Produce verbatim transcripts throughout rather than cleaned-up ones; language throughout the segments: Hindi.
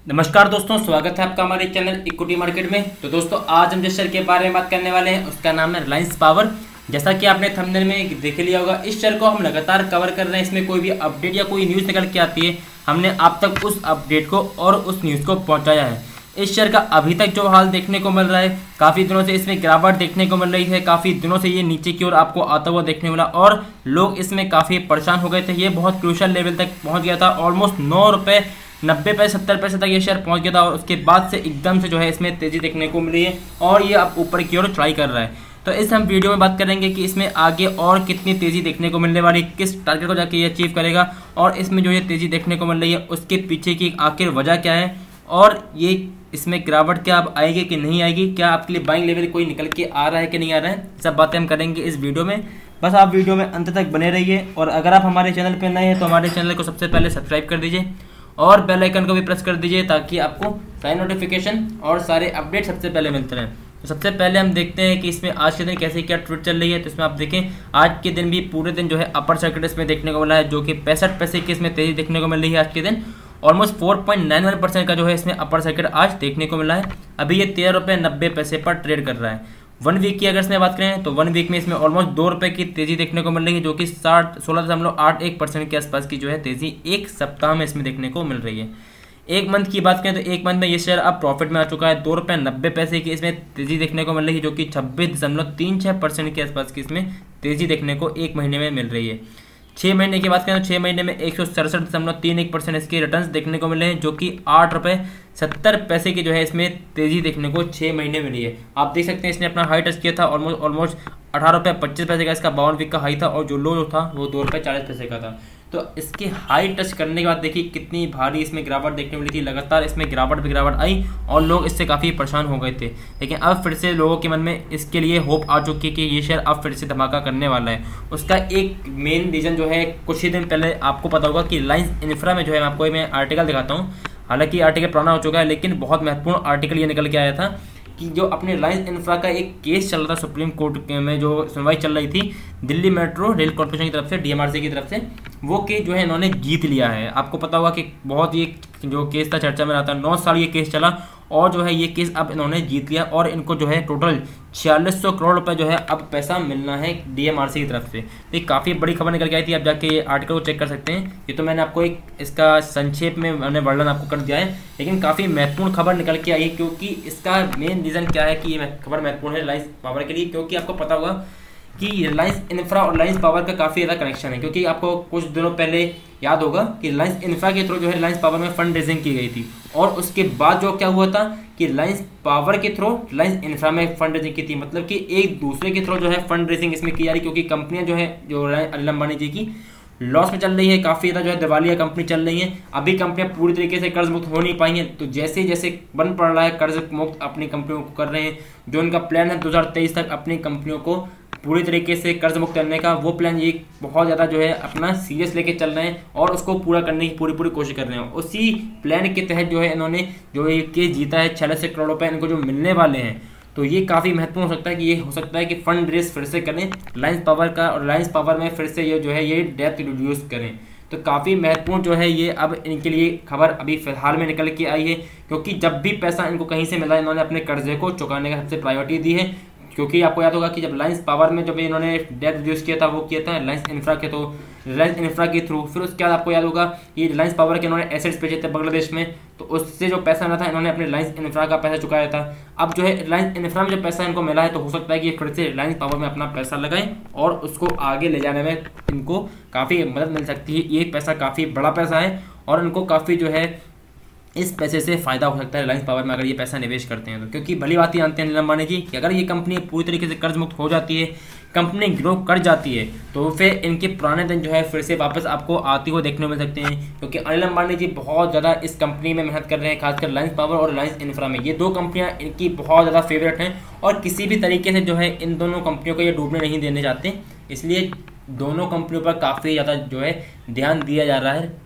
नमस्कार दोस्तों, स्वागत है आपका हमारे चैनल इक्विटी मार्केट में। तो दोस्तों आज हम जिस शेयर के बारे में बात करने वाले हैं उसका नाम है रिलायंस पावर। जैसा कि आपने थंबनेल में देख लिया होगा, इस शेयर को हम लगातार कवर कर रहे हैं। इसमें कोई भी अपडेट या कोई न्यूज़ निकल के आती है, हमने आप तक उस अपडेट को और उस न्यूज़ को पहुँचाया है। इस शेयर का अभी तक जो हाल देखने को मिल रहा है, काफ़ी दिनों से इसमें गिरावट देखने को मिल रही है। काफ़ी दिनों से ये नीचे की ओर आपको आता हुआ देखने मिला और लोग इसमें काफ़ी परेशान हो गए थे। ये बहुत क्रूशियल लेवल तक पहुँच गया था, ऑलमोस्ट नौ रुपये नब्बे पैसे सत्तर पैसे तक ये शेयर पहुंच गया था और उसके बाद से एकदम से जो है इसमें तेज़ी देखने को मिली है और ये अब ऊपर की ओर ट्राई कर रहा है। तो इस हम वीडियो में बात करेंगे कि इसमें आगे और कितनी तेज़ी देखने को मिलने वाली, किस टारगेट को जाके ये अचीव करेगा और इसमें जो ये तेज़ी देखने को मिल रही है उसके पीछे की आखिर वजह क्या है और ये इसमें गिरावट क्या अब आएगी कि नहीं आएगी, क्या आपके लिए बाइंग लेवल कोई निकल के आ रहा है कि नहीं आ रहा है, सब बातें हम करेंगे इस वीडियो में। बस आप वीडियो में अंत तक बने रहिए और अगर आप हमारे चैनल पर नए हैं तो हमारे चैनल को सबसे पहले सब्सक्राइब कर दीजिए और बेल आइकन को भी प्रेस कर दीजिए ताकि आपको सारे नोटिफिकेशन और सारे अपडेट सबसे पहले मिलते रहें। तो सबसे पहले हम देखते हैं कि इसमें आज के दिन कैसे क्या ट्रेड चल रही है। तो इसमें आप देखें आज के दिन भी पूरे दिन जो है अपर सर्किट इसमें देखने को मिला है, जो कि पैंसठ पैसे की इसमें तेजी देखने को मिल रही है। आज के दिन almost four point nine one percent का जो है इसमें अपर सर्किट आज देखने को मिला है। अभी ये तेरह रुपये नब्बे पैसे पर ट्रेड कर रहा है। वन वीक की अगर इसमें बात करें तो वन वीक में इसमें ऑलमोस्ट दो रुपये की तेजी देखने को मिल रही है, जो कि साठ सोलह दशमलव आठ एक परसेंट के आसपास की जो है तेजी एक सप्ताह में इसमें देखने को मिल रही है। एक मंथ की बात करें तो एक मंथ में ये शेयर अब प्रॉफिट में आ चुका है। दो रुपये नब्बे पैसे की इसमें तेजी देखने को मिल रही है, जो कि छब्बीस दशमलव तीन छः परसेंट के आसपास की इसमें तेजी देखने को एक महीने में मिल रही है। छः महीने की बात करें तो छः महीने में एक सौ सड़सठ दशमलव तीन एक परसेंट इसके रिटर्न्स देखने को मिले हैं, जो कि आठ रुपये सत्तर पैसे की जो है इसमें तेजी देखने को छः महीने मिली है। आप देख सकते हैं इसने अपना हाई टच किया था ऑलमोस्ट ऑलमोस्ट अठारह रुपये पच्चीस पैसे का इसका बावन वीक का हाई था और जो लो जो था वो दो रुपये चालीस पैसे का था। तो इसके हाई टच करने के बाद देखिए कितनी भारी इसमें गिरावट देखने मिली थी। लगातार इसमें गिरावट भी गिरावट आई और लोग इससे काफ़ी परेशान हो गए थे, लेकिन अब फिर से लोगों के मन में इसके लिए होप आ चुकी है कि ये शेयर अब फिर से धमाका करने वाला है। उसका एक मेन रीज़न जो है, कुछ ही दिन पहले आपको पता होगा कि रिलायंस इंफ्रा में जो है, आपको मैं आर्टिकल दिखाता हूँ। हालांकि आर्टिकल पुराना हो चुका है लेकिन बहुत महत्वपूर्ण आर्टिकल ये निकल के आया था कि जो अपने रिलायंस इंफ्रा का एक केस चल रहा था सुप्रीम कोर्ट में, जो सुनवाई चल रही थी दिल्ली मेट्रो रेल कॉर्पोरेशन की तरफ से, डीएमआरसी की तरफ से, वो केस जो है इन्होंने जीत लिया है। आपको पता होगा कि बहुत ये जो केस था चर्चा में रहा था, नौ साल ये केस चला और जो है ये केस अब इन्होंने जीत लिया और इनको जो है टोटल छियालीस सौ करोड़ रुपए जो है अब पैसा मिलना है डीएमआरसी की तरफ से। तो काफ़ी बड़ी खबर निकल के आई थी, आप जाके ये आर्टिकल को चेक कर सकते हैं। ये तो मैंने आपको एक इसका संक्षेप में मैंने वर्णन आपको कर दिया है, लेकिन काफ़ी महत्वपूर्ण खबर निकल के आई है, क्योंकि इसका मेन रीज़न क्या है कि ये खबर महत्वपूर्ण है रिलायंस पावर के लिए। क्योंकि आपको पता होगा कि रिलायंस इंफ्रा और रिलायंस पावर का काफ़ी ज़्यादा कनेक्शन है। क्योंकि आपको कुछ दिनों पहले याद होगा कि रिलायंस इंफ्रा के थ्रू जो है रिलायंस पावर में फंड रेजिंग की गई थी और उसके बाद जो क्या हुआ था कि रिलायंस पावर के थ्रू रिलायंस इंफ्रा में फंड रेजिंग की थी। मतलब कि एक दूसरे के थ्रू जो है फंड रेजिंग इसमें की जा रही, क्योंकि कंपनियां जो है जो अनिल अंबानी जी की लॉस में चल रही है, काफ़ी ज़्यादा जो है दिवालिया कंपनी चल रही है। अभी कंपनियां पूरी तरीके से कर्ज मुक्त हो नहीं पाई हैं, तो जैसे जैसे बन पड़ रहा है कर्ज मुक्त अपनी कंपनियों को कर रहे हैं। जो उनका प्लान है दो हज़ार तेईस तक अपनी कंपनियों को पूरी तरीके से कर्ज मुक्त करने का, वो प्लान ये बहुत ज़्यादा जो है अपना सीरियस लेके चल रहे हैं और उसको पूरा करने की पूरी पूरी कोशिश कर रहे हैं। उसी प्लान के तहत जो है इन्होंने जो ये केस जीता है, छियालीस करोड़ रुपए इनको जो मिलने वाले हैं। तो ये काफ़ी महत्वपूर्ण हो सकता है कि ये हो सकता है कि फंड रेस फिर से करें रिलायंस पावर का और रिलायंस पावर में फिर से ये जो है ये डेप्थ रिड्यूस करें। तो काफ़ी महत्वपूर्ण जो है ये अब इनके लिए खबर अभी फिलहाल में निकल के आई है, क्योंकि जब भी पैसा इनको कहीं से मिला इन्होंने अपने कर्जे को चुकाने का सबसे प्रायोरिटी दी है। क्योंकि आपको याद होगा कि जब रिलायंस पावर में जब इन्होंने डेट रिड्यूस किया था वो किया था रिलायंस इंफ्रा के, तो रिलायंस इंफ्रा के थ्रू फिर उसके बाद आपको याद होगा ये रिलायंस पावर के इन्होंने एसेट्स बेचे थे बांग्लादेश में, तो उससे जो पैसा मिला था इन्होंने अपने रिलायंस इंफ्रा का पैसा चुकाया था। अब जो है रिलायंस इंफ्रा में जो पैसा इनको मिला है तो हो सकता है कि ये फिर से रिलायंस पावर में अपना पैसा लगाएं और उसको आगे ले जाने में इनको काफ़ी मदद मिल सकती है। ये पैसा काफ़ी बड़ा पैसा है और इनको काफ़ी जो है इस पैसे से फायदा हो सकता है रिलायंस पावर में अगर ये पैसा निवेश करते हैं तो। क्योंकि भली बात ही जानते हैं अनिल अंबानी जी कि अगर ये कंपनी पूरी तरीके से कर्ज मुक्त हो जाती है, कंपनी ग्रो कर जाती है, तो फिर इनके पुराने दिन जो है फिर से वापस आपको आती हुई देखने को मिल सकते हैं। क्योंकि अनिल अंबानी जी बहुत ज़्यादा इस कंपनी में मेहनत कर रहे हैं, खासकर रिलायंस पावर और रिलायंस इंफ्रा में। ये दो कंपनियाँ इनकी बहुत ज़्यादा फेवरेट हैं और किसी भी तरीके से जो है इन दोनों कंपनियों को ये डूबने नहीं देने चाहते, इसलिए दोनों कंपनियों पर काफ़ी ज़्यादा जो है ध्यान दिया जा रहा है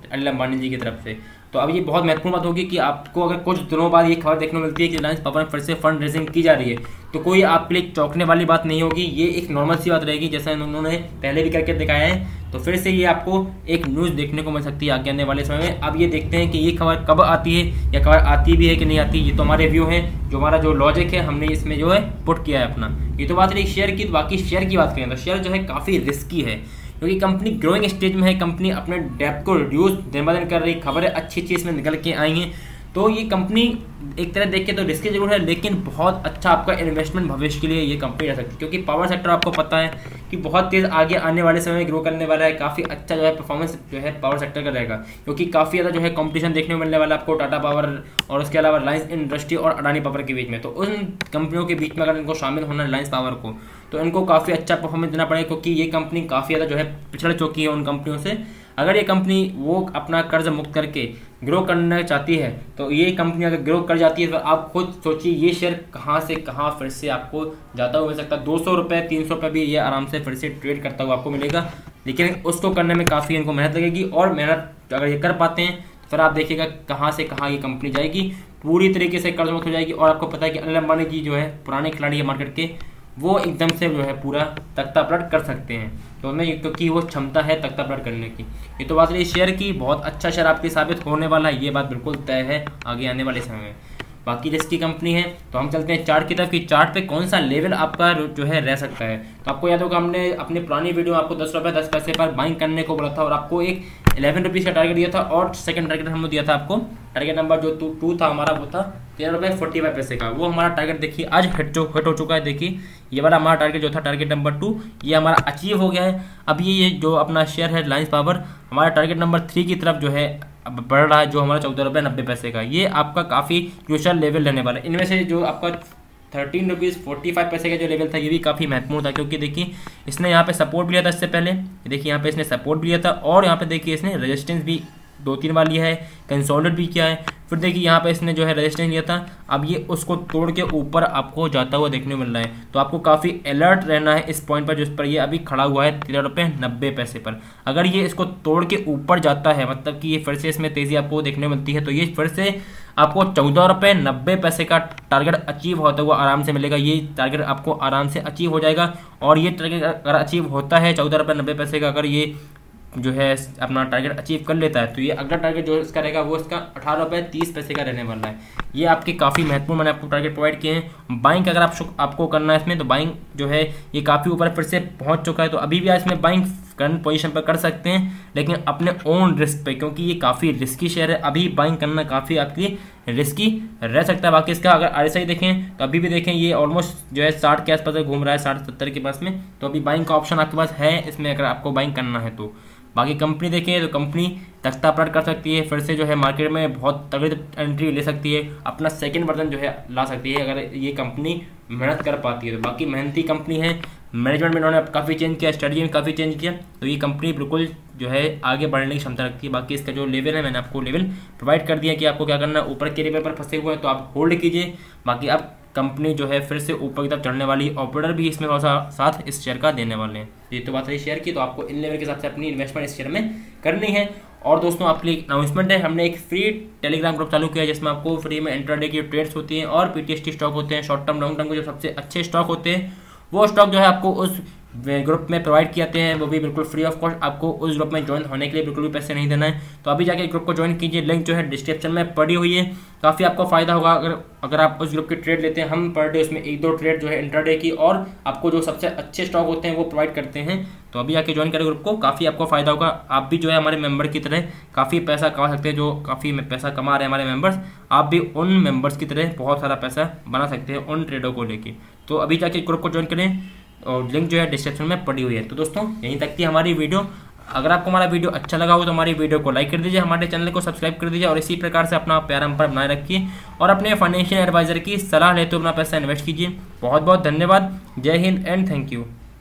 अनिल अंबानी जी की तरफ से। तो अब ये बहुत महत्वपूर्ण बात होगी कि आपको अगर कुछ दिनों बाद ये खबर देखने को मिलती है कि रिलायंस पावर में फिर से फंड रेजिंग की जा रही है, तो कोई आपके लिए चौंकने वाली बात नहीं होगी। ये एक नॉर्मल सी बात रहेगी, जैसा उन्होंने पहले भी करके दिखाया है। तो फिर से ये आपको एक न्यूज़ देखने को मिल सकती है आगे आने वाले समय में। अब ये देखते हैं कि ये खबर कब आती है या खबर आती भी है कि नहीं आती। ये तो हमारे व्यू है, जो हमारा जो लॉजिक है हमने इसमें जो है पुट किया है अपना। ये तो बात रही शेयर की। तो बाकी शेयर की बात करें तो शेयर जो है काफ़ी रिस्की है, क्योंकि कंपनी ग्रोइंग स्टेज में है। कंपनी अपने डेप्थ को रिड्यूस दिन ब दिन कर रही, खबरें अच्छी अच्छी इसमें निकल के आई हैं। तो ये कंपनी एक तरह देख के तो रिस्की जरूर है, लेकिन बहुत अच्छा आपका इन्वेस्टमेंट भविष्य के लिए ये कंपनी रह सकती है, क्योंकि पावर सेक्टर आपको पता है कि बहुत तेज़ आगे आने वाले समय में ग्रो करने वाला है। काफ़ी अच्छा जो है परफॉर्मेंस जो है पावर सेक्टर का रहेगा, क्योंकि काफ़ी ज़्यादा जो है कंपटीशन देखने को मिलने वाला है आपको टाटा पावर और उसके अलावा रिलायंस इंडस्ट्री और अडानी पावर के बीच में। तो उन कंपनियों के बीच में अगर इनको शामिल होना रिलायंस पावर को, तो इनको काफ़ी अच्छा परफॉर्मेंस देना पड़ेगा, क्योंकि ये कंपनी काफ़ी ज़्यादा जो है पिछड़ चुकी है उन कंपनियों से। अगर ये कंपनी वो अपना कर्ज मुक्त करके ग्रो करना चाहती है, तो ये कंपनी अगर ग्रो कर जाती है तो आप खुद सोचिए ये शेयर कहाँ से कहाँ फिर से आपको जाता हुआ मिल सकता है। दो सौ रुपये तीन सौ रुपये भी ये आराम से फिर से ट्रेड करता हुआ आपको मिलेगा, लेकिन उसको करने में काफ़ी इनको मेहनत लगेगी। और मेहनत अगर ये कर पाते हैं तो फिर आप देखिएगा कहाँ से कहाँ ये कंपनी जाएगी, पूरी तरीके से कर्ज मुक्त हो जाएगी। और आपको पता है कि अनिल अंबानी जी जो है पुराने खिलाड़ी है मार्केट के, वो एकदम से जो है पूरा तख्ता पलट कर सकते हैं। तो हमें क्योंकि वो क्षमता है तख्ता पलट करने की। ये तो बात रही शेयर की। बहुत अच्छा शेयर आपके साबित होने वाला है, ये बात बिल्कुल तय है आगे आने वाले समय में। बाकी जिसकी कंपनी है, तो हम चलते हैं चार्ट की तरफ कि चार्ट पे कौन सा लेवल आपका जो है रह सकता है। तो आपको याद होगा हमने अपनी पुरानी वीडियो में आपको दस रुपये दस पैसे पर बाइंग करने को बोला था, और आपको एक इलेवन रुपीज़ का टारगेट दिया था, और सेकंड टारगेट हमने दिया था आपको, टारगेट नंबर जो टू टू था हमारा वो था तेरह रुपये फोर्टी फाइव पैसे का। वो हमारा टारगेट देखिए आज हिट जो हिट हो चुका है। देखिए ये वाला हमारा टारगेट जो था टारगेट नंबर टू, ये हमारा अचीव हो गया है। अब ये ये जो अपना शेयर है रिलायंस पावर हमारा टारगेट नंबर थ्री की तरफ जो है अब बढ़ रहा है, जो हमारा चौदह रुपये नब्बे पैसे का। ये आपका काफ़ी क्रूशियल लेवल रहने वाला है। इनमें से जो आपका थर्टीन रुपीज़ फोर्टी फाइव पैसे का जो लेवल था, ये भी काफ़ी महत्वपूर्ण था, क्योंकि देखिए इसने यहाँ पे सपोर्ट भी लिया था इससे पहले। देखिए यहाँ पे इसने सपोर्ट भी लिया था, और यहाँ पे देखिए इसने रेजिस्टेंस भी दो तीन बार लिया है, कंसोलिडेट भी किया है। फिर देखिए यहाँ पे इसने जो है रेजिस्टेंस लिया था, अब ये उसको तोड़ के ऊपर आपको जाता हुआ देखने को मिल रहा है। तो आपको काफ़ी अलर्ट रहना है इस पॉइंट पर, जिस पर ये अभी खड़ा हुआ है तेरह रुपये नब्बे पैसे पर। अगर ये इसको तोड़ के ऊपर जाता है, मतलब कि ये फिर से इसमें तेज़ी आपको देखने को मिलती है, तो ये फिर से आपको चौदह रुपये नब्बे पैसे का टारगेट अचीव होता हुआ आराम से मिलेगा। ये टारगेट आपको आराम से अचीव हो जाएगा, और ये टारगेट अगर अचीव होता है चौदह रुपये नब्बे पैसे का, अगर ये जो है अपना टारगेट अचीव कर लेता है, तो ये अगला टारगेट जो इसका रहेगा वो इसका अठारह रुपये तीस पैसे का रहने वाला है। ये आपके काफ़ी महत्वपूर्ण मैंने आपको टारगेट प्रोवाइड किए हैं। बाइंग अगर आप आपको करना है इसमें, तो बाइंग जो है ये काफ़ी ऊपर फिर से पहुंच चुका है, तो अभी भी इसमें बाइंग करंट पोजीशन पर कर सकते हैं, लेकिन अपने ओन रिस्क पे, क्योंकि ये काफ़ी रिस्की शेयर है। अभी बाइंग करना काफ़ी आपके लिए रिस्की रह सकता है। बाकी इसका अगर आर एस आई देखें तो अभी भी देखें ये ऑलमोस्ट जो है साठ के आसपास घूम रहा है, साठ सत्तर के पास में। तो अभी बाइंग का ऑप्शन आपके पास है इसमें, अगर आपको बाइंग करना है तो। बाकी कंपनी देखें तो कंपनी तख्ता पलट कर सकती है, फिर से जो है मार्केट में बहुत तगड़ी एंट्री ले सकती है, अपना सेकंड वर्जन जो है ला सकती है, अगर ये कंपनी मेहनत कर पाती है तो। बाकी मेहनती कंपनी है, मैनेजमेंट में इन्होंने काफ़ी चेंज किया, स्ट्रेटजी में काफ़ी चेंज किया, तो ये कंपनी बिल्कुल जो है आगे बढ़ने की क्षमता रखती है। बाकी इसका जो लेवल है मैंने आपको लेवल प्रोवाइड कर दिया कि आपको क्या करना है। ऊपर के लेवल पर फंसे हुए हैं तो आप होल्ड कीजिए। बाकी अब कंपनी जो है फिर से ऊपर की तरफ चढ़ने वाली, ऑपरेटर भी इसमें थोड़ा सा साथ इस शेयर का देने वाले हैं। ये तो बात रही शेयर की, तो आपको इन लेवल के हिसाब से अपनी इन्वेस्टमेंट इस शेयर में करनी है। और दोस्तों आपके लिए अनाउंसमेंट है, हमने एक फ्री टेलीग्राम ग्रुप चालू किया है, जिसमें आपको फ्री में इंट्राडे की ट्रेड्स होती हैं और पीटीएसटी स्टॉक होते हैं, शॉर्ट टर्म लॉन्ग टर्म के जो सबसे अच्छे स्टॉक होते हैं, वो स्टॉक जो है आपको उस ग्रुप में प्रोवाइड किए जाते हैं, वो भी बिल्कुल फ्री ऑफ कॉस्ट। आपको उस ग्रुप में ज्वाइन होने के लिए बिल्कुल भी पैसे नहीं देना है। तो अभी जाके ग्रुप को ज्वाइन कीजिए, लिंक जो है डिस्क्रिप्शन में पड़ी हुई है। काफ़ी आपको फायदा होगा अगर अगर आप उस ग्रुप की ट्रेड लेते हैं। हम पर डे उसमें एक दो ट्रेड जो है इंट्राडे की और आपको जो सबसे अच्छे स्टॉक होते हैं वो प्रोवाइड करते हैं। तो अभी जाके ज्वाइन करें ग्रुप को, काफ़ी आपको फायदा होगा। आप भी जो है हमारे मेंबर की तरह काफ़ी पैसा कमा सकते हैं, जो काफ़ी पैसा कमा रहे हैं हमारे मेंबर्स, आप भी उन मेंबर्स की तरह बहुत सारा पैसा बना सकते हैं उन ट्रेडों को लेके। तो अभी जाके ग्रुप को ज्वाइन करें, और लिंक जो है डिस्क्रिप्शन में पड़ी हुई है। तो दोस्तों यहीं तक थी हमारी वीडियो। अगर आपको हमारा वीडियो अच्छा लगा हो तो हमारी वीडियो को लाइक कर दीजिए, हमारे चैनल को सब्सक्राइब कर दीजिए, और इसी प्रकार से अपना प्यार हम पर बनाए रखिए, और अपने फाइनेंशियल एडवाइजर की सलाह लेते हुए अपना पैसा इन्वेस्ट कीजिए। बहुत बहुत धन्यवाद। जय हिंद एंड थैंक यू।